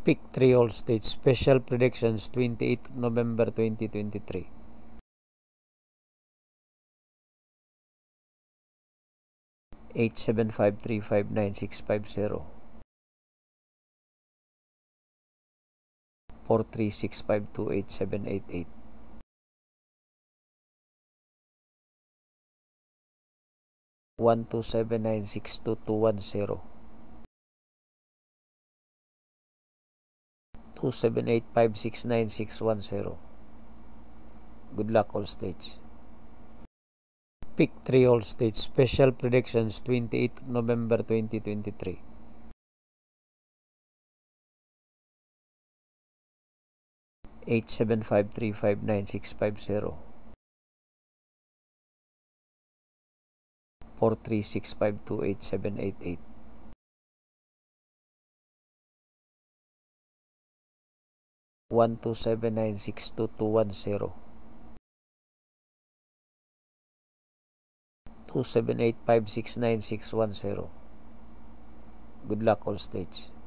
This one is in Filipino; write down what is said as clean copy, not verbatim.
Pick 3 all stage special predictions 28 November 2023. Eight 75359 436528788 127962210 278569610. Good luck all stage. Pick 3 all stage special predictions 28 November 2023. Eight 75359 436528788 127962210 278569610. Good luck all stage.